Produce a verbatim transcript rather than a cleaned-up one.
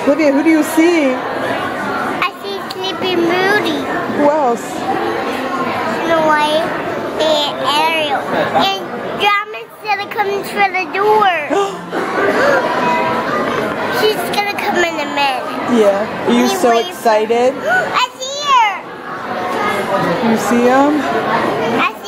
Olivia, who do you see? I see Sleepy Moody. Who else? Snow White and Ariel. And Drama's gonna come for the door. She's gonna come in a minute. Yeah. Are you We so wait- excited? I see her. You see him? I